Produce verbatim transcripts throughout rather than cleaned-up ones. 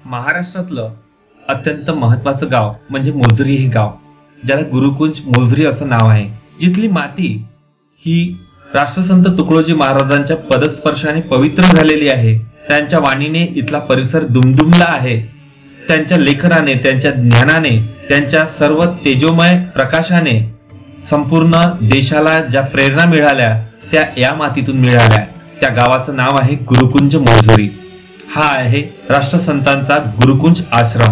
महाराष्ट्रातलं अत्यंत महत्वाचं गाव म्हणजे मोझरी हे गाव, ज्याला गुरुकुंज मोझरी असं नाव आहे. जिथली माती ही राष्ट्रसंत तुकडोजी महाराजांच्या पदस्पर्शाने पवित्र झालेली आहे. त्यांच्या वाणीने इथला परिसर दुमदुमला आहे. त्यांच्या लेखनाने, त्यांच्या ज्ञानाने, त्यांच्या सर्व तेजोमय प्रकाशाने संपूर्ण देशाला ज्या प्रेरणा मिळाल्या त्या या मातीतून मिळाल्या. त्या गावाचं नाव आहे गुरुकुंज मोझरी. हा आहे राष्ट्रसंतांचा गुरुकुंज आश्रम.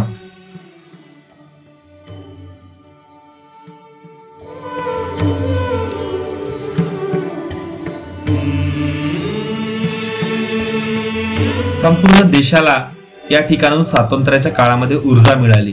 संपूर्ण देशाला या ठिकाणाहून स्वातंत्र्याच्या काळामध्ये ऊर्जा मिळाली.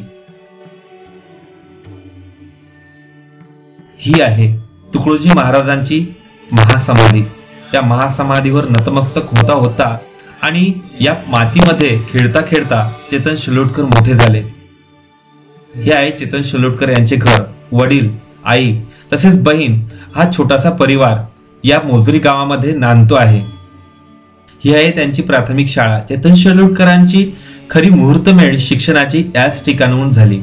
ही आहे तुकडोजी महाराजांची महासमाधी. त्या महासमाधीवर नतमस्तक होता होता आणि या मातीमध्ये खेळता खेळता चेतन शिलोटकर मोठे झाले. हे आहे चेतन शिलोटकर यांचे घर. वडील, आई तसेच बहीण हा छोटासा परिवार या मोझरी गावामध्ये नांदतो आहे. ही आहे त्यांची प्राथमिक शाळा. चेतन शिलोटकरांची खरी मुहूर्तमेढ शिक्षणाची याच ठिकाणाहून झाली.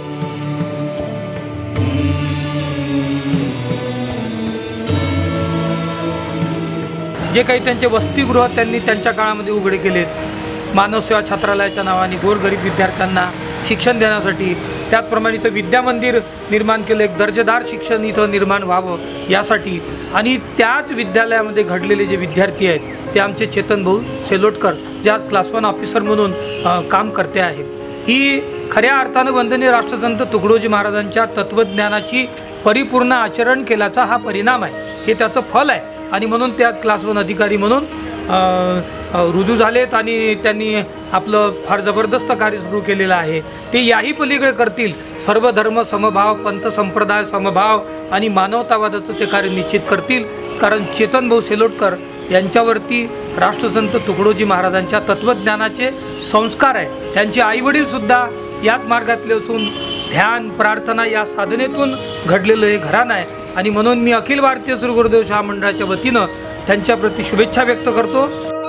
जे काही त्यांचे वसतिगृह त्यांनी त्यांच्या काळामध्ये उघडे केलेत, मानव सेवा छात्रालयाच्या नावाने गोरगरीब विद्यार्थ्यांना शिक्षण देण्यासाठी, त्याचप्रमाणे इथं विद्यामंदिर निर्माण केलं, एक दर्जेदार शिक्षण इथं निर्माण व्हावं यासाठी. आणि त्याच विद्यालयामध्ये घडलेले जे विद्यार्थी आहेत ते आमचे चेतन भाऊ सेलोटकर, जे आज क्लास वन ऑफिसर म्हणून काम करते आहेत. ही खऱ्या अर्थानं वंदनीय राष्ट्रसंत तुकडोजी महाराजांच्या तत्त्वज्ञानाची परिपूर्ण आचरण केल्याचा हा परिणाम आहे, हे त्याचं फल आहे. आणि म्हणून त्या क्लास वन अधिकारी म्हणून रुजू झालेत आणि त्यांनी आपलं फार जबरदस्त कार्य सुरू केलेलं आहे. ते याही पलीकडे करतील. सर्व धर्म समभाव, पंथ संप्रदाय समभाव आणि मानवतावादाचं ते कार्य निश्चित करतील. कारण चेतन भाऊ सेलोटकर यांच्यावरती राष्ट्रसंत तुकडोजी महाराजांच्या तत्त्वज्ञानाचे संस्कार आहे. त्यांचे आईवडीलसुद्धा याच मार्गातले असून ध्यान, प्रार्थना या साधनेतून घडलेलं हे घराणं आहे. आणि म्हणून मी अखिल भारतीय श्री गुरुदेव शाळा मंडळाच्या वतीनं त्यांच्याप्रती शुभेच्छा व्यक्त करतो.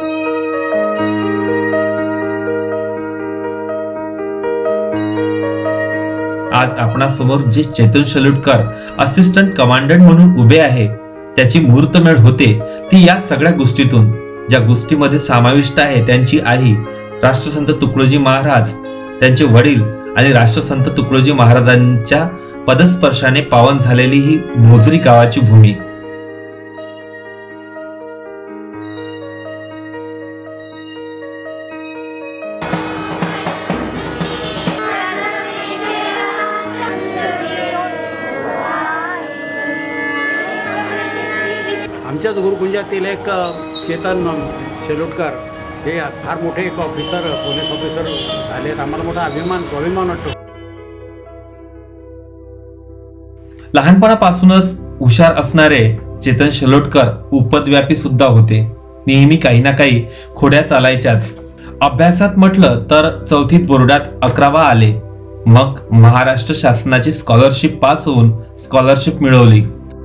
आज आपणासमोर जे चेतन शिलोटकर असिस्टंट कमांडंट म्हणून उभे आहे, त्याची मुहूर्तमेढ होते ती या सगळ्या गोष्टीतून. ज्या गोष्टीमध्ये समाविष्ट आहे त्यांची आई राष्ट्रसंत तुकडोजी महाराज, त्यांचे वडील आणि राष्ट्रसंत तुकडोजी महाराजांच्या पदस्पर्शाने पावन झालेली ही मोझरी गावाची भूमी. आमच्याच गुरुकुंजातील एक चेतन शिलोटकर हे फार मोठे एक ऑफिसर, पोलीस ऑफिसर झालेत. आम्हाला मोठा अभिमान, स्वाभिमान वाटतो. लहानपणापासूनच हुशार असणारे चेतन शिलोटकर उपद्व्यापी सुद्धा होते. नेहमी काही ना काही खोड्या चालायच्याच. अभ्यासात म्हटलं तर चौथीत बोर्डात अकरावा आले. मग महाराष्ट्र शासनाची स्कॉलरशिप पास होऊन स्कॉलरशिप मिळवली.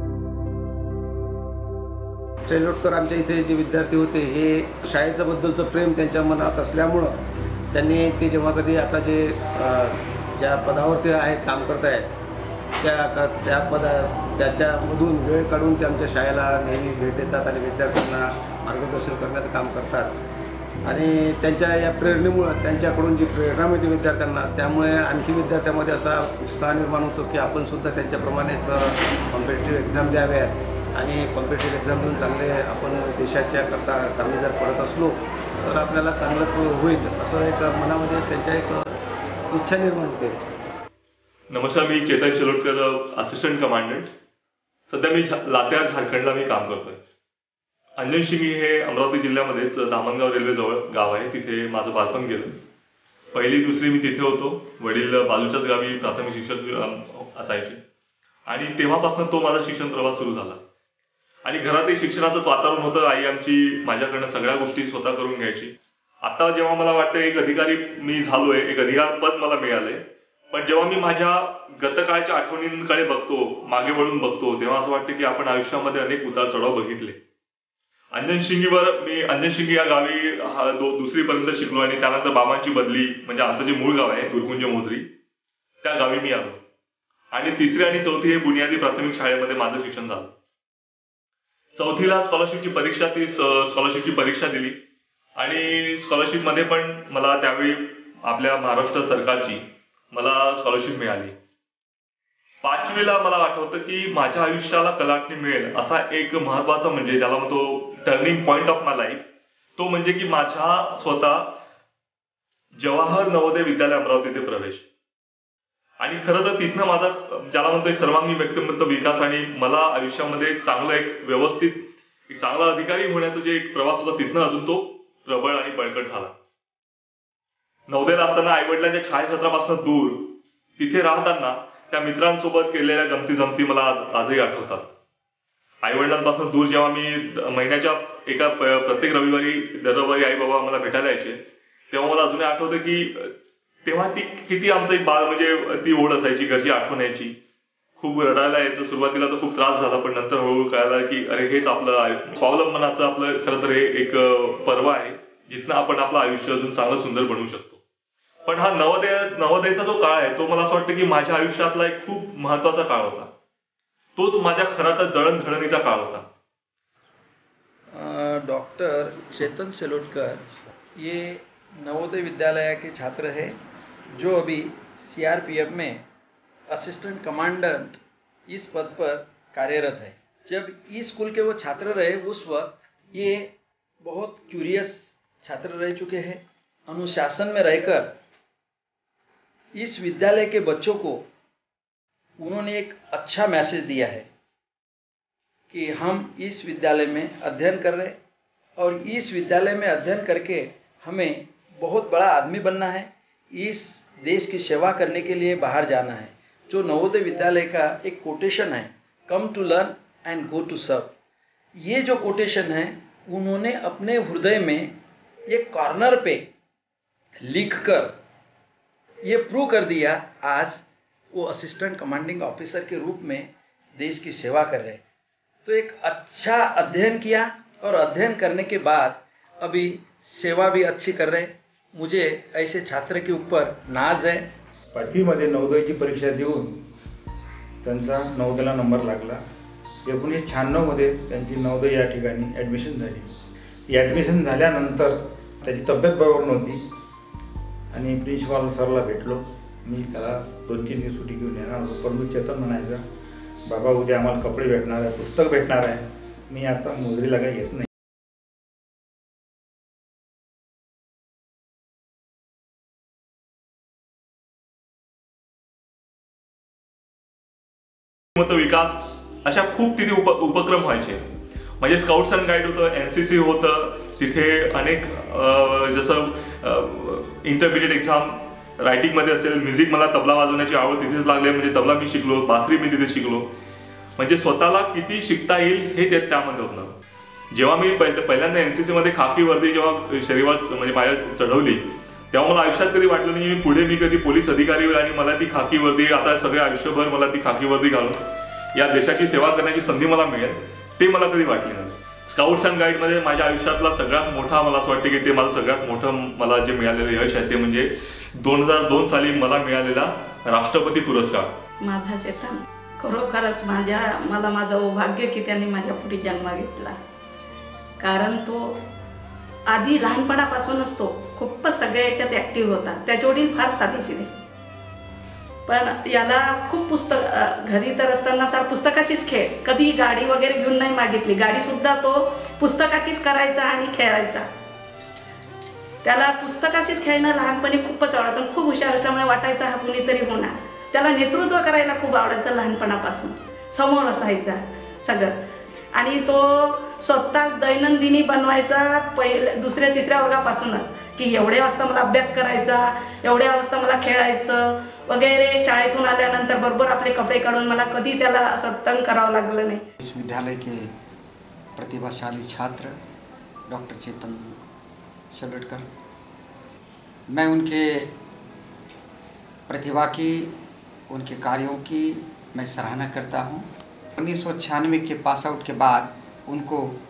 सेलोटकर आमच्या इथे जे विद्यार्थी होते हे शाळेच्या बद्दलचं प्रेम त्यांच्या मनात असल्यामुळं त्यांनी ते जेव्हा कधी आता जे ज्या पदावरती आहेत, काम करत आहेत, त्या त्या पदा त्याच्यामधून वेळ काढून ते आमच्या शाळेला नेहमी भेट देतात आणि विद्यार्थ्यांना मार्गदर्शन करण्याचं काम करतात. आणि त्यांच्या या प्रेरणेमुळं, त्यांच्याकडून जी प्रेरणा मिळते विद्यार्थ्यांना, त्यामुळे आणखी विद्यार्थ्यांमध्ये असा उत्साह निर्माण होतो की आपणसुद्धा त्यांच्याप्रमाणेच कॉम्पिटेटिव्ह एक्झाम द्याव्यात आणि कॉम्पिटेटिव्ह एक्झाम देऊन चांगले आपण देशाच्या करता कामी जर पडत असलो तर आपल्याला चांगलंच होईल, असं एक मनामध्ये त्यांच्या एक इच्छा निर्माण होते. नमस्कार, मी चेतन शिलोटकर, असिस्टंट कमांडंट. सध्या मी लातेहार, झारखंडला मी काम करतोय. अंजनशिंगी हे अमरावती जिल्ह्यामध्येच धामणगाव रेल्वेजवळ गाव आहे. तिथे माझं बालपण गेलं. पहिली दुसरी मी तिथे होतो. वडील बाजूच्याच गावी प्राथमिक शिक्षक असायचे आणि तेव्हापासून तो माझा शिक्षण प्रवास सुरू झाला. आणि घरातही शिक्षणाचंच वातावरण होतं. आई आमची माझ्याकडनं सगळ्या गोष्टी स्वतः करून घ्यायची. आता जेव्हा मला वाटतं एक अधिकारी मी झालोय, एक अधिकार पद मला मिळालंय, पण जेव्हा मी माझ्या गतकाळच्या आठवणींकडे बघतो, मागे वळून बघतो, तेव्हा असं वाटतं की आपण आयुष्यामध्ये अनेक उतार चढाव बघितले. अंजन शिंगीवर मी अंजन शिंगी या गावी हा दो दुसरीपर्यंत शिकलो आणि त्यानंतर बाबांची बदली म्हणजे आमचं जे मूळ गाव आहे गुरुकुंज मोजरी त्या गावी मी आलो आणि तिसरी आणि चौथी हे बुनियादी प्राथमिक शाळेमध्ये माझं शिक्षण झालं. चौथीला स्कॉलरशिपची परीक्षा ती स्कॉलरशिपची परीक्षा दिली आणि स्कॉलरशिपमध्ये पण मला त्यावेळी आपल्या महाराष्ट्र सरकारची मला स्कॉलरशिप मिळाली. पाचवीला मला आठवतं की माझ्या आयुष्याला कलाटणी मिळेल असा एक महत्वाचा म्हणजे ज्याला म्हणतो turning point of my life तो म्हणजे की माझ्या स्वतः जवाहर नवोदय विद्यालय अमरावती प्रवेश. आणि खरं तर तिथनं माझा ज्याला म्हणतो एक सर्वांगीण व्यक्तिमत्व विकास आणि मला आयुष्यामध्ये चांगलं एक व्यवस्थित एक चांगला अधिकारी होण्याचा जे एक प्रवास होता तिथनं अजून तो प्रबळ आणि बळकट झाला. नवोदयला असताना आईवडिलांच्या छायाचित्रापासून दूर तिथे राहताना त्या मित्रांसोबत केलेल्या गमती जमती मला आज आजही आठवतात. आईवडिलांपासून दूर जेव्हा मी महिन्याच्या एका प्रत्येक रविवारी दर रविवारी आई बाबा मला भेटायला यायचे तेव्हा मला अजूनही आठवतं की तेव्हा ती किती आमचं एक बाळ म्हणजे ती ओढ असायची, घरची आठवण यायची. खूप रडायला यायचं. सुरुवातीला तर खूप त्रास झाला पण नंतर हळूहळू कळालं की अरे हेच आपलं स्वावलंबनाचं आपलं खरं तर हे एक पर्व आहे जिथनं आपण आपलं आयुष्य अजून चांगलं सुंदर बनवू शकतो. पण हा नवोदय नवोदयचा जो काळ आहे तो मला असं वाटतं की माझ्या आयुष्यातला एक खूप महत्वाचा काळ होता. तोच माझ्या खरा तर जळणघडणीचा काळ होता. डॉक्टर चेतन सेलोटकर ये नवोदय विद्यालय के छात्र हैं जो अभी सीआरपीएफ में असिस्टेंट कमांडेंट इस पद पर कार्यरत है. जब इस स्कूल के वो छात्र रहे उस वक्त ये बहुत क्यूरियस छात्र रह चुके हैं. अनुशासन में रहकर इस विद्यालय के बच्चों को उन्होंने एक अच्छा मैसेज दिया है कि हम इस विद्यालय में अध्ययन कर रहे और इस विद्यालय में अध्ययन करके हमें बहुत बड़ा आदमी बनना है, इस देश की सेवा करने के लिए बाहर जाना है. जो नवोदय विद्यालय का एक कोटेशन है, come to learn and go to serve, ये जो कोटेशन है उन्होंने अपने हृदय में एक कॉर्नर पे लिखकर ये प्रूव कर दिया. आज वो असिस्टेंट कमांडिंग ऑफिसर के रूप में देश की सेवा कर रहे. तो एक अच्छा अध्ययन किया और अध्ययन करने के बाद अभी सेवा भी अच्छी कर रहे. मुझे ऐसे छात्र के ऊपर नाज है. पाचवीमध्ये नवोदयची परीक्षा देऊन त्यांचा नवोदयला नंबर लागला. एकोणीसशे शहाण्णवमध्ये त्यांची नवोदय या ठिकाणी ॲडमिशन झाली. ॲडमिशन झाल्यानंतर त्याची तब्येत बरोबर नव्हती आणि प्रिन्सिपाल सरला भेटलो. मी त्याला दोन तीन दिवस सुट्टी घेऊन येणार होतो पण मी चेतन म्हणायचा बाबा उद्या आम्हाला कपडे भेटणार आहे, पुस्तक भेटणार आहे, मी आता मोजरीला काही येत नाही. विकास अशा खूप तिथे उप उपक्रम व्हायचे. म्हणजे स्काउट्स अँड गाईड होतं, एन सी सी होतं, तिथे अनेक जसं इंटरमिडिएट एक्झाम रायटिंगमध्ये असेल, म्युझिक मला तबला वाजवण्याची आवड तिथेच लागली म्हणजे तबला मी शिकलो, बासरी मी तिथे शिकलो. म्हणजे स्वतःला किती शिकता येईल हे त्यामध्ये होतं. जेव्हा मी पहिल्यांदा एन सी सीमध्ये खाकी वर्दी जेव्हा शरीरावर म्हणजे माझ्या चढवली तेव्हा मला आयुष्यात कधी वाटलं नाही पुढे मी कधी पोलीस अधिकारी होईल आणि मला ती खाकी वर्दी आता सगळे आयुष्यभर मला ती खाकी वर्दी घालून या देशाची सेवा करण्याची संधी मला मिळेल ते मला कधी वाटले नाही. स्काउट्स अँड गाईडमध्ये माझ्या आयुष्यातला सगळ्यात मोठा मला असं वाटतं की ते माझं सगळ्यात मोठं मला जे मिळालेलं यश आहे ते म्हणजे दोन हजार दोन साली मला मिळालेला राष्ट्रपती पुरस्कार. माझा चेतन खरोखरच माझ्या मला माझं भाग्य की त्यांनी माझ्या पुढे जन्म घेतला. कारण तो आधी लहानपणापासूनच तो खूपच सगळ्या याच्यात ॲक्टिव्ह होता. त्याचे वडील फार साधेसिधे पण याला खूप पुस्तक घरी तर असताना सार पुस्तकाचीच खेळ, कधी गाडी वगैरे घेऊन नाही मागितली, गाडीसुद्धा तो पुस्तकाचीच करायचा आणि खेळायचा. त्याला पुस्तकाचीच खेळणं लहानपणी खूपच आवडायचं. खूप हुशार असल्यामुळे वाटायचं हा कुणीतरी होणार. त्याला नेतृत्व करायला खूप आवडायचं लहानपणापासून, समोर असायचा सगळं. आणि तो स्वतःच दैनंदिनी बनवायचा पहिले दुसऱ्या तिसऱ्या वर्गापासूनच की एवढ्या वाजता मला अभ्यास करायचा, एवढ्या वाजता मला खेळायचं वगैरे. शाळेतून आल्यानंतर बरोबर आपले कपडे काढून मला कधी त्याला असं तंग करावं लागलं नाही. इस विद्यालय के प्रतिभाशाली छात्र डॉक्टर चेतन सेलोटकर, मैं उनके प्रतिभा की, उनके कार्यों की मैं सराहना करता हूँ. उन्नीस सौ छियानवे के पास आउट के बाद उनको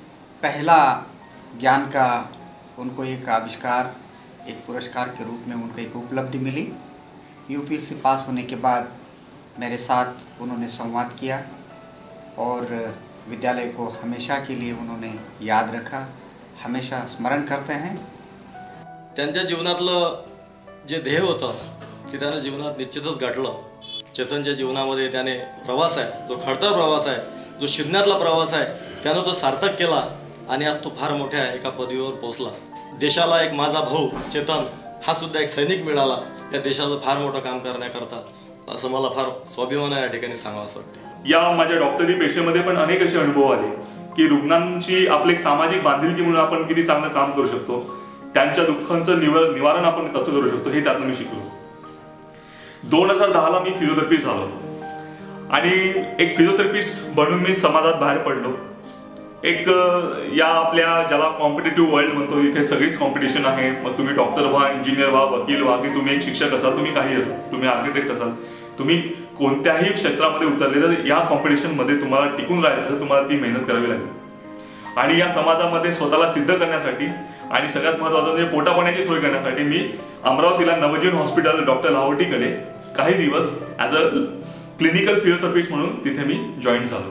पहला ज्ञान का उनको एक आविष्कार, एक पुरस्कार के रूप में उनको एक उपलब्धि मिली। यूपीएससी पास होने के बाद मेरे साथ उन्होंने संवाद किया और विद्यालय को हमेशा के लिए उन्होंने याद रखा, हमेशा स्मरण करते हैं। त्यांच्या जीवनातलं जे ध्येय होतं ते त्यानं जीवनात निश्चितच गाठलं। चेतनच्या जीवनामध्ये त्याने प्रवास आहे, जो खडतर प्रवास आहे, जो शिकण्यातला प्रवास आहे, त्यानं तो सार्थक केला आणि आज तो फार मोठ्या एका पदवीवर पोहोचला। देशाला एक माझा भाऊ चेतन हा सुद्धा एक सैनिक मिळाला या देशाचं फार मोठं काम करण्याकरता, असं मला फार स्वाभिमान या ठिकाणी सांगावं असं वाटतं। या माझ्या डॉक्टरी पेशेमध्ये पण अनेक असे अनुभव आले की रुग्णांशी आपले एक सामाजिक बांधिलकी म्हणून आपण किती चांगलं काम करू शकतो, त्यांच्या दुःखांचं निवार निवारण आपण कसं करू शकतो हे त्यातून मी शिकलो। दोन हजार दहाला मी फिजिओथेरपिस्ट झालो आणि एक फिजिओथेरपिस्ट बनून मी समाजात बाहेर पडलो। एक या आपल्या ज्याला कॉम्पिटेटिव्ह वर्ल्ड म्हणतो, इथे सगळीच कॉम्पिटिशन आहे। मग तुम्ही डॉक्टर व्हा, इंजिनियर व्हा, वकील व्हा, की तुम्ही एक शिक्षक असाल, तुम्ही काही असाल, तुम्ही आर्किटेक्ट असाल, तुम्ही कोणत्याही क्षेत्रामध्ये उतरले तर या कॉम्पिटिशनमध्ये तुम्हाला टिकून राहायचं तर तुम्हाला ती मेहनत करावी लागते। आणि या समाजामध्ये स्वतःला सिद्ध करण्यासाठी आणि सगळ्यात महत्त्वाचं म्हणजे पोटापाण्याची सोय करण्यासाठी मी अमरावतीला नवजीवन हॉस्पिटल डॉक्टर लाहोटीकडे काही दिवस ॲज अ क्लिनिकल फिजिओथेरपिस्ट म्हणून तिथे मी जॉईन झालो।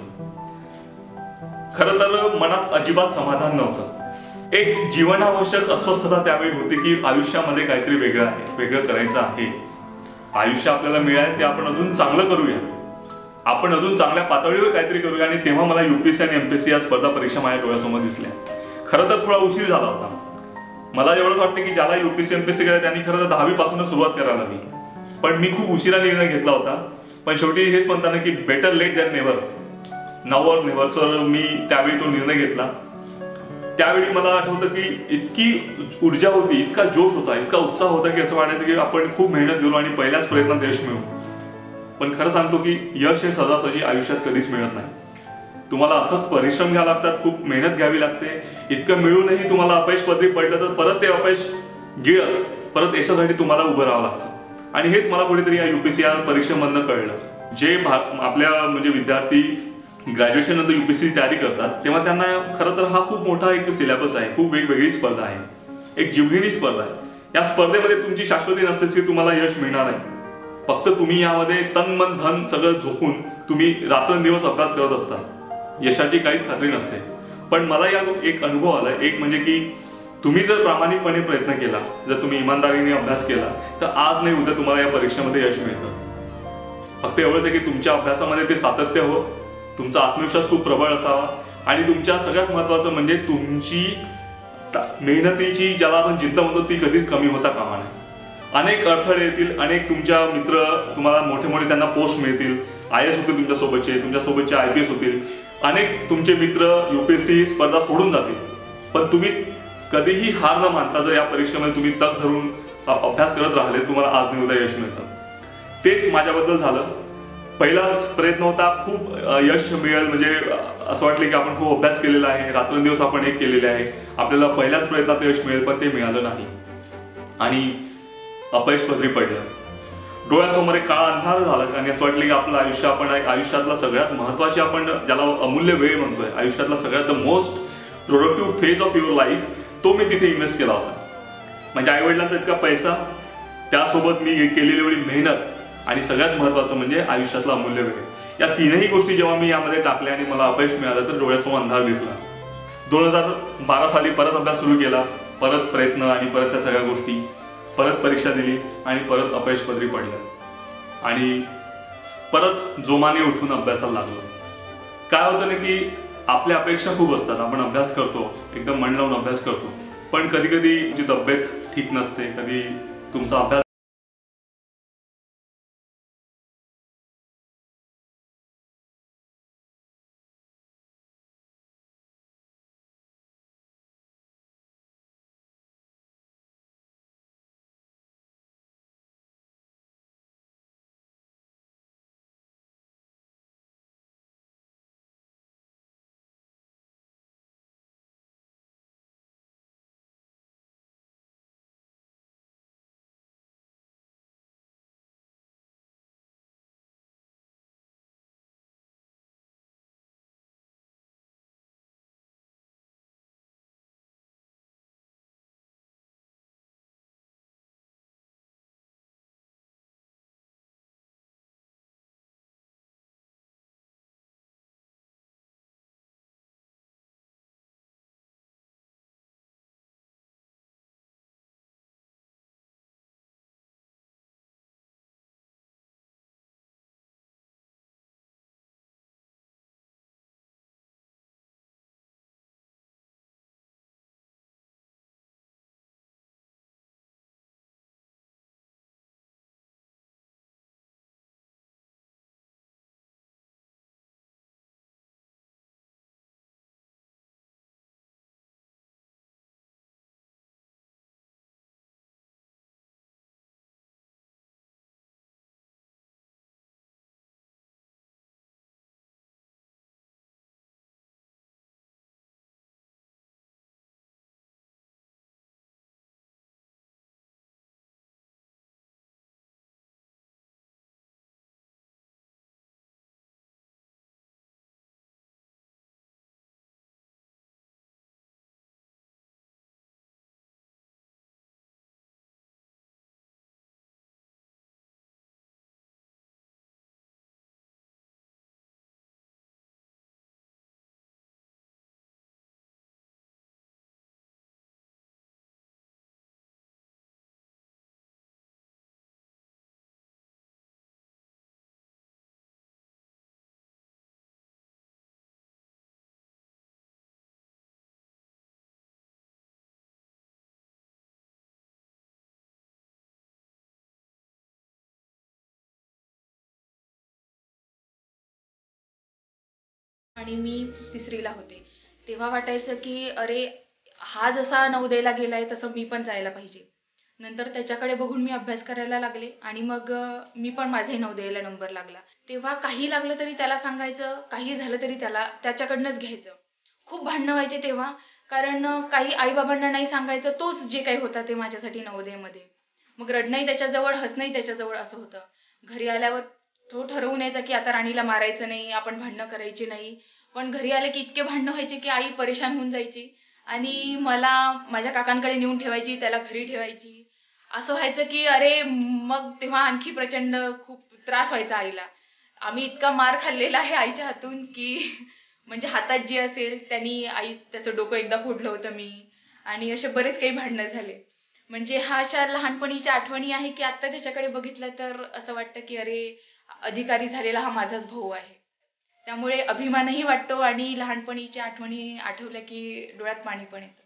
खरं तर मनात अजिबात समाधान नव्हतं। एक जीवनावश्यक अस्वस्थता त्यावेळी होती की आयुष्यामध्ये काहीतरी वेगळं आहे, वेगळं करायचं आहे। आयुष्य आपल्याला मिळालं ते आपण अजून चांगलं करूया, आपण अजून चांगल्या पातळीवर काहीतरी करूया। आणि तेव्हा मला यूपीएससी आणि एमपीएससी या स्पर्धा परीक्षा माझ्या डोळ्यासमोर दिसल्या। खरं तर थोडा उशीर झाला होता। मला एवढंच वाटतं की ज्याला यूपीएससी एमपीएससी केलं त्यांनी खरं तर दहावी पासूनच सुरुवात करायला हवी, पण मी खूप उशिरा निर्णय घेतला होता। पण शेवटी हेच म्हणताना की better late than never, now or never. Sir मी त्यावेळी तो निर्णय घेतला। त्यावेळी मला आठवतं की इतकी ऊर्जा होती, इतका जोश होता, इतका उत्साह होता की असं वाटायचं की आपण खूप मेहनत घेऊ आणि पहिल्याच प्रयत्नात यश मिळू। पण खरं सांगतो की यश हे सहजासहजी आयुष्यात कधीच मिळत नाही। तुम्हाला अथक परिश्रम घ्यावे लागतात, खूप मेहनत घ्यावी लागते। इतकं मिळूनही तुम्हाला अपयश पदरी पडलं तर परत ते अपयश गिळत परत यशासाठी तुम्हाला उभं राहावं लागतं। आणि हेच मला कुठेतरी या यूपीएससी या परीक्षेमधनं कळलं। जे आपल्या म्हणजे विद्यार्थी ग्रॅज्युएशन नंतर यूपीएससी तयारी करतात तेव्हा त्यांना खरं तर हा खूप मोठा एक सिलेबस आहे, खूप वेगवेगळी स्पर्धा आहे, एक जीवघेणी स्पर्धा आहे। या स्पर्धेमध्ये तुमची शाश्वती नसते की तुम्हाला यश मिळणार आहे। फक्त तुम्ही यामध्ये तन मन धन सगळं झोकून तुम्ही रात्रंदिवस अभ्यास करत असता, यशाची काहीच खात्री नसते। पण मला या एक अनुभव आला, एक म्हणजे की तुम्ही जर प्रामाणिकपणे प्रयत्न केला, जर तुम्ही इमानदारीने अभ्यास केला तर आज नाही उद्या तुम्हाला या परीक्षेमध्ये यश मिळतच। फक्त एवढंच आहे की तुमच्या अभ्यासामध्ये ते सातत्य हो, तुमचा आत्मविश्वास खूप प्रबळ असावा आणि तुमच्या सगळ्यात महत्त्वाचं म्हणजे तुमची मेहनतीची ज्याला आपण जिद्द म्हणतो ती कधीच कमी होता कामा नये। अनेक अडथळे येतील, अनेक तुमच्या मित्र तुम्हाला मोठे मोठे त्यांना पोस्ट मिळतील, आय एस होतील तुमच्यासोबतचे, तुमच्यासोबतचे आय पी एस होतील, अनेक तुमचे मित्र यूपीएससी स्पर्धा सोडून जातील। पण तुम्ही कधीही हार न मानता जर या परीक्षेमध्ये तुम्ही तग धरून अभ्यास करत राहिले तुम्हाला आज नाही उद्या यश मिळतं। तेच माझ्याबद्दल झालं। पहिलाच प्रयत्न होता, खूप यश मिळेल म्हणजे असं वाटलं की आपण खूप अभ्यास केलेला आहे, रात्रंदिवस आपण एक केलेले आहे, आपल्याला पहिल्याच प्रयत्नात यश मिळेल, पण ते मिळालं नाही आणि अपयश पदरी पडलं। डोळ्यासमोर एक काळा अंधार झाला आणि असं वाटलं की आपलं आयुष्य आपण आयुष्यातला सगळ्यात महत्त्वाची आपण ज्याला अमूल्य वेळ म्हणतोय, आयुष्यातला सगळ्यात the most productive phase of your life तो मी तिथे इन्व्हेस्ट केला होता। म्हणजे आईवडिलांचा इतका पैसा, त्यासोबत मी केलेली एवढी मेहनत आणि सगळ्यात महत्त्वाचं म्हणजे आयुष्यातला अमूल्य वेळ, या तीनही गोष्टी जेव्हा मी यामध्ये टाकल्या आणि मला अपयश मिळालं तर डोळ्यासमोर अंधार दिसला। दोन हजार बारा साली परत अभ्यास सुरू केला, परत प्रयत्न आणि परत त्या सगळ्या गोष्टी, परत परीक्षा दिली आणि परत अपयश पदरी पडलं आणि परत जोमाने उठून अभ्यासाला लागलो। काय होतं ना की आपल्या अपेक्षा खूप असतात, आपण अभ्यास करतो, एकदम मन लावून अभ्यास करतो, पण कधी कधी जी तब्येत ठीक नसते, कधी तुमचा अभ्यास आणि मी तिसरीला होते. तेव्हा वाटायचं की अरे हा जसा नवोदयला गेलाय तसं मी पण जायला पाहिजे. नंतर त्याच्याकडे बघून मी अभ्यास करायला लागले आणि मग मी पण माझे नवोदयला नंबर लागला. तेव्हा काही लागलं तरी त्याला सांगायचं, काही झालं तरी त्याला त्याच्याकडनंच घ्यायचं. खूप भांडणं व्हायचे तेव्हा, कारण काही आईबाबांना नाही सांगायचं, तोच जे काही होता ते माझ्यासाठी नवोदयमध्ये. मग रडणंही त्याच्याजवळ, हसणंही त्याच्याजवळ असं होतं. घरी आल्यावर तो ठरवून यायचा की आता राणीला मारायचं नाही, आपण भांडणं करायची नाही. पण घरी आले की इतके भांडणं व्हायचे की आई परेशान होऊन जायची आणि मला माझ्या काकांकडे नेऊन ठेवायची, त्याला घरी ठेवायची. असं व्हायचं की अरे मग तेव्हा आणखी प्रचंड खूप त्रास व्हायचा आईला. आम्ही इतका मार खाल्लेला आहे आईच्या हातून की म्हणजे हातात जे असेल त्यांनी आई त्याचं डोकं एकदा फोडलं होतं मी, आणि असे बरेच काही भांडणं झाले. म्हणजे हा अशा लहानपणीच्या आठवणी आहे की आत्ता त्याच्याकडे बघितलं तर असं वाटतं की अरे अधिकारी झालेला हा माझाच भाऊ आहे. त्यामुळे अभिमानही वाटतो आणि लहानपणीच्या आठवणी आठवल्या की डोळ्यात पाणी पण येतं.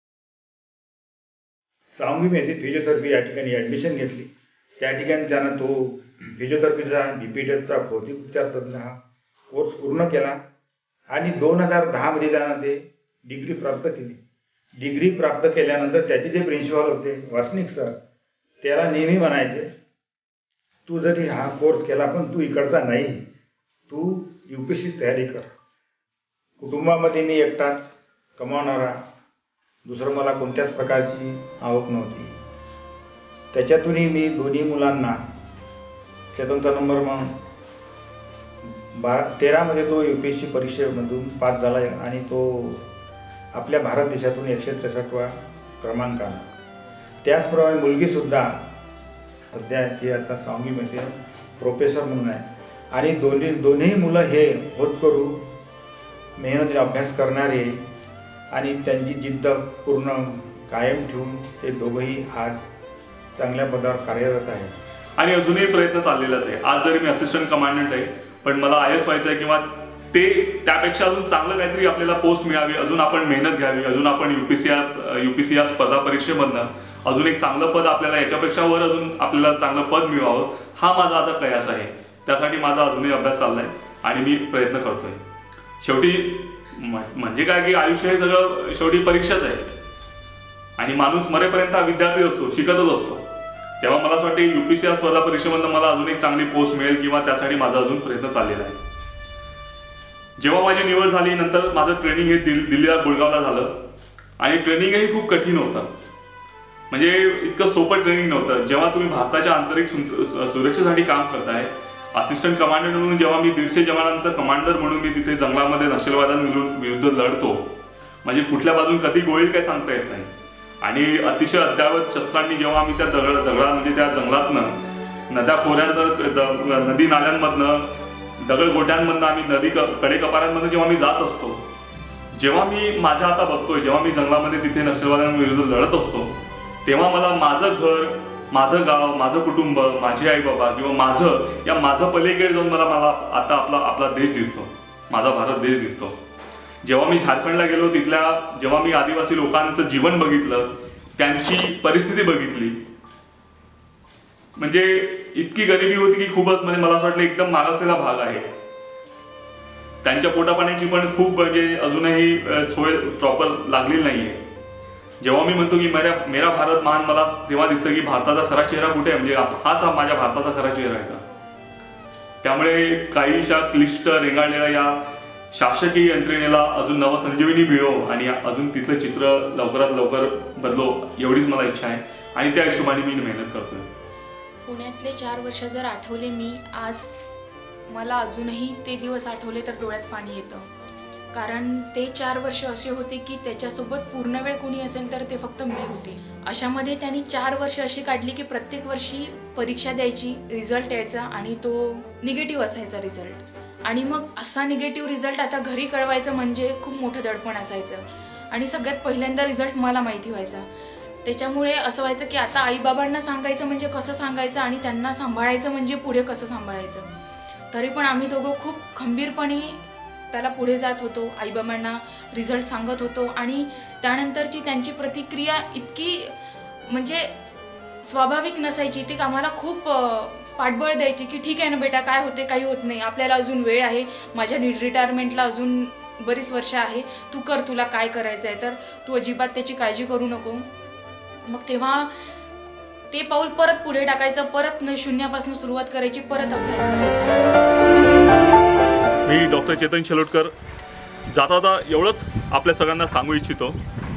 सांगवीमध्ये फिजिओथेरपी या ठिकाणी ॲडमिशन घेतली. त्या ठिकाणी त्यानं तो फिजिओथेरपीचा बी पी टेचा भौतिक उपचार तज्ज्ञ हा कोर्स पूर्ण केला आणि दोन हजार दहामध्ये त्यानं ते डिग्री प्राप्त केली. डिग्री प्राप्त केल्यानंतर त्याचे जे प्रिन्सिपल होते वासनिक सर, त्याला नेहमी म्हणायचे, तू जरी हा कोर्स केला पण तू इकडचा नाही, तू यू पी एस सी तयारी कर. कुटुंबामध्ये मी एकटाच कमावणारा, दुसरं मला कोणत्याच प्रकारची आवक नव्हती. त्याच्यातूनही मी दोन्ही मुलांना, चेतनचा नंबर मग बारा तेरामध्ये तो यू पी एस सी परीक्षेमधून पास झाला आणि तो आपल्या भारत देशातून एकशे त्रेसष्टवा क्रमांकानं. त्याचप्रमाणे मुलगीसुद्धा सध्या ती आता सांगवीमध्ये प्रोफेसर म्हणून आहे. आणि दोन्ही दोन्ही मुलं हे होतकरू मेहनतीने अभ्यास करणारे आणि त्यांची जिद्द पूर्ण कायम ठेवून ते दोघंही आज चांगल्या पदावर कार्यरत आहे आणि अजूनही प्रयत्न चाललेलाच आहे. आज जरी मी असिस्टंट कमांडंट आहे पण मला आय एस व्हायचं आहे किंवा ते त्यापेक्षा अजून चांगलं काहीतरी आपल्याला पोस्ट मिळावी, अजून आपण मेहनत घ्यावी, अजून आपण युपीसी युपीसी या स्पर्धा परीक्षेमधनं अजून एक चांगलं पद आपल्याला याच्यापेक्षा वर अजून आपल्याला चांगलं पद मिळवावं, हा माझा आता प्रयास आहे. त्यासाठी माझा अजूनही अभ्यास चाललाय आणि मी प्रयत्न करतोय. शेवटी म्हणजे काय की आयुष्य हे सगळं शेवटी परीक्षाच आहे आणि माणूस मरेपर्यंत हा विद्यार्थी असतो, शिकतच असतो. तेव्हा मला असं वाटतं युपीसी या स्पर्धा परीक्षेमधनं मला अजून एक चांगली पोस्ट मिळेल किंवा त्यासाठी माझा अजून प्रयत्न चाललेला आहे. जेव्हा माझी निवड झाली नंतर माझं ट्रेनिंग हे दिल दिल्लीला गुळगावला झालं आणि ट्रेनिंगही खूप कठीण होतं. म्हणजे इतकं सोपं ट्रेनिंग नव्हतं. जेव्हा तुम्ही भारताच्या आंतरिक सुरक्षेसाठी काम करताय, असिस्टंट कमांडंट म्हणून जेव्हा मी दीडशे जवानांचा कमांडर म्हणून मी तिथे जंगलामध्ये नक्षलवाद्यांविरुद्ध लढतो, म्हणजे कुठल्या बाजून कधी गोळी काय सांगता येत नाही. आणि अतिशय अद्यावत शस्त्रांनी जेव्हा आम्ही त्या दगड दगडात म्हणजे त्या जंगलातनं नद्या खोऱ्यांत नदी नाल्यांमधनं दगड गोट्यांमधनं आम्ही नदी कडे कपाऱ्यांमधनं जेव्हा मी जात असतो, जेव्हा मी माझ्या आता बघतोय, जेव्हा मी जंगलामध्ये तिथे नक्षलवाद्यांविरुद्ध लढत असतो, तेव्हा मला माझं घर, माझं गाव, माझं कुटुंब, माझे आई बाबा किंवा माझं या माझं पलीकडे जाऊन मला मला आता आपला आपला देश दिसतो, माझा भारत देश दिसतो. जेव्हा मी झारखंडला गेलो, तिथल्या जेव्हा मी आदिवासी लोकांचं जीवन बघितलं, त्यांची परिस्थिती बघितली, म्हणजे इतकी गरिबी होती की खूपच म्हणजे मला असं वाटलं एकदम मागासलेला भाग आहे. त्यांच्या पोटापाण्याची पण खूप म्हणजे अजूनही सोय प्रॉपर लागलेली नाहीये. जेव्हा मी म्हणतो की मेरा मेरा भारत महान, मला तेव्हा दिसतं की भारताचा खरा चेहरा कुठे आहे, म्हणजे हाच हा माझ्या भारताचा खरा चेहरा आहे का. त्यामुळे काहीशा क्लिष्ट रेंगाळलेल्या या शासकीय यंत्रणेला अजून नवसंजीवनी मिळो आणि अजून तिथलं चित्र लवकरात लवकर बदलो, एवढीच मला इच्छा आहे आणि त्या हिशोबाने मी मेहनत करतोय. पुण्यातले चार वर्ष जर आठवले मी आज, मला अजूनही ते दिवस आठवले तर डोळ्यात पाणी येतं. कारण ते चार वर्ष असे होते की त्याच्यासोबत पूर्ण वेळ कोणी असेल तर ते फक्त मी होते. अशामध्ये त्यांनी चार वर्ष अशी काढली की प्रत्येक वर्षी परीक्षा द्यायची, रिझल्ट यायचा आणि तो निगेटिव्ह असायचा रिझल्ट. आणि मग असा निगेटिव्ह रिझल्ट आता घरी कळवायचं म्हणजे खूप मोठं दडपण असायचं आणि सगळ्यात पहिल्यांदा रिझल्ट मला माहिती व्हायचा. त्याच्यामुळे असं व्हायचं की आता आईबाबांना सांगायचं म्हणजे कसं सांगायचं आणि त्यांना सांभाळायचं म्हणजे पुढे कसं सांभाळायचं. तरी पण आम्ही दोघं खूप खंबीरपणे त्याला पुढे जात होतो, आईबाबांना रिझल्ट सांगत होतो आणि त्यानंतरची त्यांची प्रतिक्रिया इतकी म्हणजे स्वाभाविक नसायची, ती आम्हाला खूप पाठबळ द्यायची की ठीक आहे ना बेटा, काय होते काही होत नाही, आपल्याला अजून वेळ आहे, माझ्या रिटायरमेंटला अजून बरीच वर्ष आहे, तू कर, तुला काय करायचं आहे तर तू अजिबात त्याची काळजी करू नको. मग तेव्हा ते पाऊल परत पुढे टाकायचं, परत न शून्यापासून सुरुवात करायची, परत अभ्यास करायचा. मी डॉक्टर चेतन शेलोटकर जाता जाता एवढंच आपल्या सगळ्यांना सांगू इच्छितो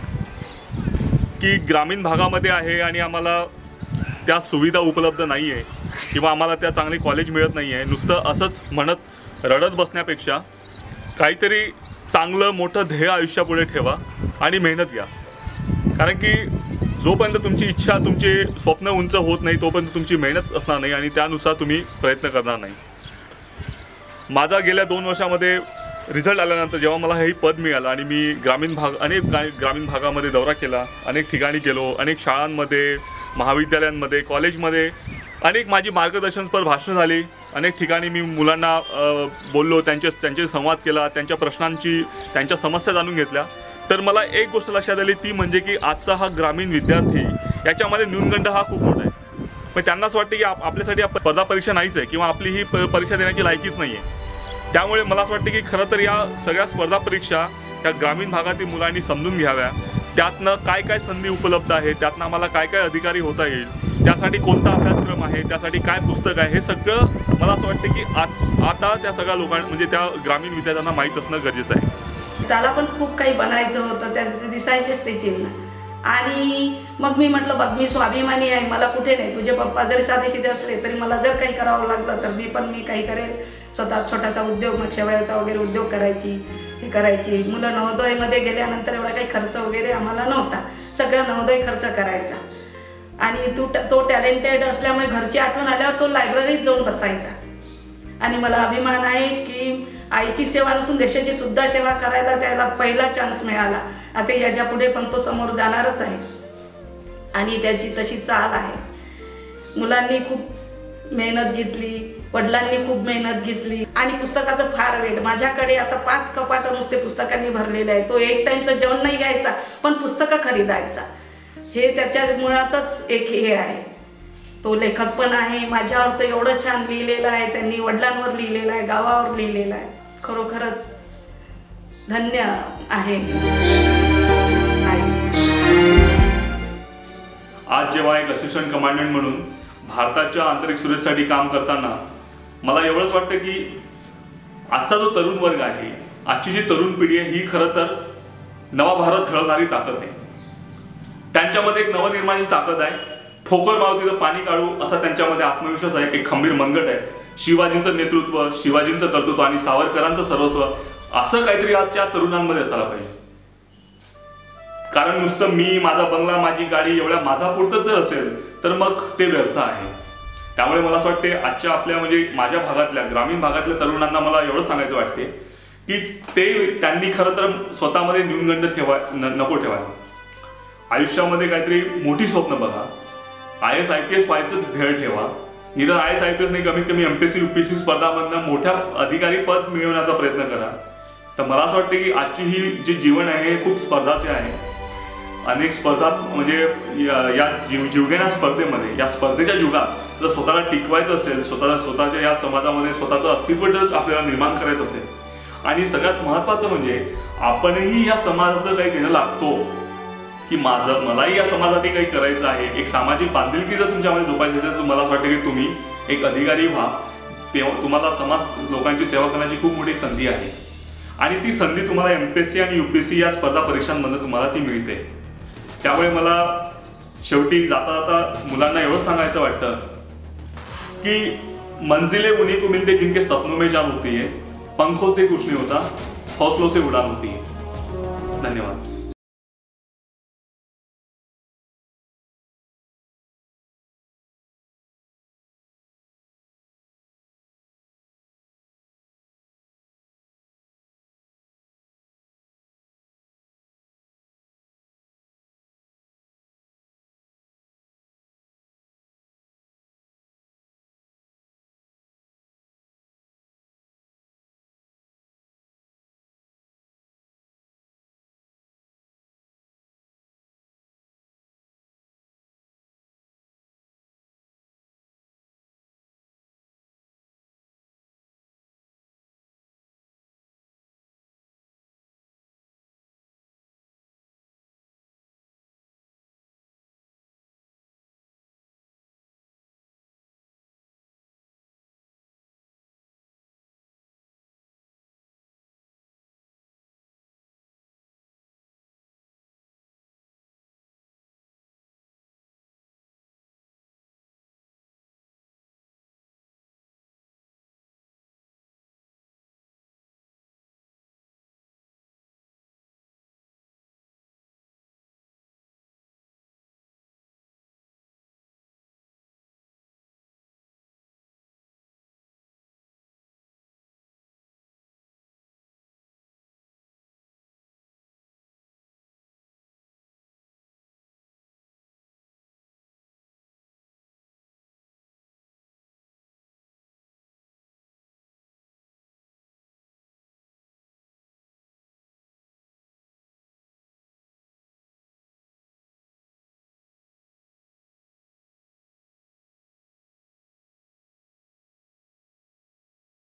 की ग्रामीण भागामध्ये आहे आणि आम्हाला त्या सुविधा उपलब्ध नाही आहे किंवा आम्हाला त्या चांगली कॉलेज मिळत नाही आहे. नुसतं असंच म्हणत रडत बसण्यापेक्षा काहीतरी चांगलं मोठं ध्येय आयुष्यापुढे ठेवा आणि मेहनत घ्या. कारण की जोपर्यंत तुमची इच्छा, तुमचे स्वप्न उंच होत नाही तोपर्यंत तुमची मेहनत असणार नाही आणि त्यानुसार तुम्ही प्रयत्न करणार नाही. माझा गेल्या दोन वर्षामध्ये रिझल्ट आल्यानंतर जेव्हा मला हे पद मिळालं आणि मी ग्रामीण भाग अनेक ग्रामीण भागामध्ये दौरा केला, अनेक ठिकाणी गेलो, अनेक शाळांमध्ये, महाविद्यालयांमध्ये, कॉलेजमध्ये अनेक माझी मार्गदर्शनपर भाषणं झाली. अनेक ठिकाणी मी मुलांना बोललो, त्यांचे त्यांचे संवाद केला, त्यांच्या प्रश्नांची, त्यांच्या समस्या जाणून घेतल्या. तर मला एक गोष्ट लक्षात आली, ती म्हणजे की आजचा हा ग्रामीण विद्यार्थी याच्यामध्ये न्यूनगंड हा खूप मोठा आहे. पण त्यांना असं वाटतं की आप आपल्यासाठी स्पर्धा परीक्षा नाहीच आहे किंवा आपली ही प परीक्षा देण्याची लायकीच नाही आहे. त्यामुळे मला असं वाटतं की खरं तर या सगळ्या स्पर्धा परीक्षा त्या ग्रामीण भागातील मुलांनी समजून घ्याव्या. त्यातनं काय काय संधी उपलब्ध आहे, त्यातनं आम्हाला काय काय अधिकारी होता येईल, त्यासाठी कोणता अभ्यासक्रम आहे, त्यासाठी काय पुस्तक आहे, हे सगळं मला असं वाटतं की आत आता त्या सगळ्या लोकांना म्हणजे त्या ग्रामीण विद्यार्थ्यांना माहीत असणं गरजेचं आहे. त्याला पण खूप काही बनायचं होतं, त्या दिसायचेच ते चिन्ह. आणि मग मी म्हटलं बघ, मी स्वाभिमानी आहे, मला कुठे नाही, तुझे पप्पा जरी साधेशिदे असले तरी मला जर काही करावं लागलं तर मी पण मी काही करेल. स्वतः छोटासा उद्योग, मग शेवयाचा वगैरे उद्योग करायची, हे करायची. मुलं नवोदयमध्ये गेल्यानंतर एवढा काही खर्च वगैरे आम्हाला नव्हता, सगळं नवोदय खर्च करायचा. आणि तू तो टॅलेंटेड असल्यामुळे घरची आठवण आल्यावर तो लायब्ररीत जाऊन बसायचा. आणि मला अभिमान आहे की आईची सेवा नसून देशाची सुद्धा सेवा करायला त्याला पहिला चान्स मिळाला. आता याच्या पुढे पण तो समोर जाणारच आहे आणि त्याची तशी चाल आहे. मुलांनी खूप मेहनत घेतली, वडिलांनी खूप मेहनत घेतली आणि पुस्तकाचं फार वेळ. माझ्याकडे आता पाच कपाटं नुसते पुस्तकांनी भरलेले आहे. तो एक टाईमचं जेवण नाही घ्यायचा पण पुस्तकं खरीदायचा. हे त्याच्या मुळातच एक हे आहे. तो लेखक पण आहे. माझ्यावर तर एवढं छान लिहिलेलं आहे त्यांनी, वडिलांवर लिहिलेलं आहे, गावावर लिहिलेलं आहे. खरोखरच धन्य आहे. आज जेव्हा एक असिस्टंट कमांडंट म्हणून भारताच्या आंतरिक सुरक्षेसाठी काम करताना मला एवढंच वाटतं की आजचा जो तरुण वर्ग आहे, आजची जी तरुण पिढी आहे, ही खरं तर नवा भारत घडवणारी ताकद आहे. त्यांच्यामध्ये एक नवनिर्माणाची ताकद आहे. ठोकर मारू तिथं पाणी काढू असा त्यांच्यामध्ये आत्मविश्वास आहे, एक खंबीर मनगट आहे. शिवाजींचं नेतृत्व, शिवाजींचं कर्तृत्व आणि सावरकरांचं सर्वस्व असं काहीतरी आजच्या तरुणांमध्ये असायला पाहिजे. कारण नुसतं मी, माझा बंगला, माझी गाडी एवढ्या माझा पुरतच जर असेल तर मग ते व्यर्थ आहे. त्यामुळे मला असं वाटते आजच्या आपल्या म्हणजे माझ्या भागातल्या ग्रामीण भागातल्या तरुणांना मला एवढं सांगायचं वाटते की ते त्यांनी खरं तर स्वतःमध्ये न्यूनगंड ठेवा नको ठेवायला. आयुष्यामध्ये काहीतरी मोठी स्वप्न बघा. I S I P S व्हायचं ध्येय ठेवा. निदान I S I P S नाही, कमीत कमी M P S C U P S C स्पर्धामधनं मोठ्या अधिकारी पद मिळवण्याचा प्रयत्न करा. तर मला असं वाटतं की आजची ही जे जीवन आहे हे खूप स्पर्धाचे आहे. अनेक स्पर्धा म्हणजे या जीव जीवघेण्या स्पर्धेमध्ये, या स्पर्धेच्या युगात जर स्वतःला टिकवायचं असेल, स्वतःला स्वतःच्या या समाजामध्ये स्वतःचं अस्तित्व जर आपल्याला निर्माण करायचं असेल आणि सगळ्यात महत्त्वाचं म्हणजे आपणही या समाजाचं काही देणं लागतो की माझं मलाही या समाजासाठी काही करायचं आहे. एक सामाजिक बांधिलकी जर तुमच्यामध्ये जोपायची असेल तर मला असं वाटतं की तुम्ही एक अधिकारी व्हा. तेव्हा तुम्हाला समाज लोकांची सेवा करण्याची खूप मोठी संधी आहे आणि ती संधी तुम्हाला एम पी एस सी आणि यू पी एस सी या स्पर्धा परीक्षांमधून तुम्हाला ती मिळते. त्यामुळे मला शेवटी जाता जाता मुलांना एवढं सांगायचं वाटतं की मंजिले उन्हीं को मिलते जिनके सपनों में जान होती है, पंखों से कुछ नहीं होता, हौसलों से उड़ान होती है. धन्यवाद.